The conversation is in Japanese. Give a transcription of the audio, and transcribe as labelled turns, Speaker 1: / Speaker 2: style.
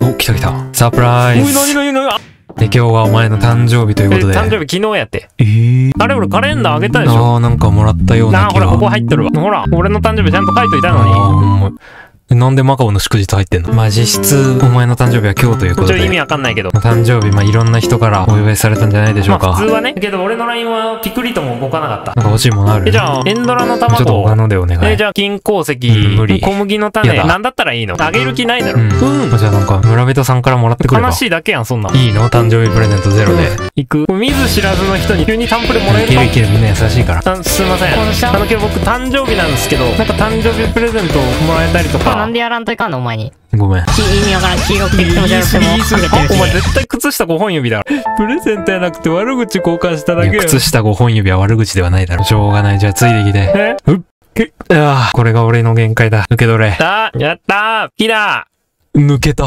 Speaker 1: お、来た来た。サプライズ。
Speaker 2: なになになに。
Speaker 1: で、今日はお前の誕生日ということで。
Speaker 2: 誕生日昨日やって。
Speaker 1: あ
Speaker 2: れ俺カレンダーあげたでしょ。
Speaker 1: ああ、なんかもらったような気が。
Speaker 2: ほら、ここ入っとるわ。ほら、俺の誕生日ちゃんと書いといたのに。
Speaker 1: ほんま。なんでマカオの祝日入ってんの？まあ実質、お前の誕生日は今日ということで。
Speaker 2: 意味わかんないけど。
Speaker 1: 誕生日、まあいろんな人からお祝いされたんじゃないでしょうか。
Speaker 2: まあ普通はね。けど俺の LINE はピクリとも動かなかった。
Speaker 1: なんか欲しいものある？
Speaker 2: じゃあ、エンドラの卵。
Speaker 1: ちょっと他のでお願い。
Speaker 2: じゃあ、金鉱石、
Speaker 1: 無理。
Speaker 2: 小麦の種、なんだったらいいの？あげる気ないだろ。
Speaker 1: じゃあなんか、村人さんからもらってくれば。
Speaker 2: 悲しいだけやん、そんなん。
Speaker 1: いいの？誕生日プレゼントゼロで。
Speaker 2: 行く。見ず知らずの人に急にタンプレもらえるか？
Speaker 1: いける、みんな優しいから。
Speaker 2: すいません。今日僕誕生日なんですけど、なんか誕生日プレゼントもらえたりとか。
Speaker 3: なんでやらんといかんのお前に。
Speaker 1: ごめん。
Speaker 3: 意味わからん。黄色くて気持ち悪くてもかけてるし。
Speaker 2: お前絶対靴下5本指だろ。プレゼントやなくて悪口交換しただけよ。
Speaker 1: 靴下5本指は悪口ではないだろ。しょうがない。じゃあついてきて。これが俺の限界だ。受け取れ。
Speaker 2: やったー！来た！
Speaker 1: 抜けた。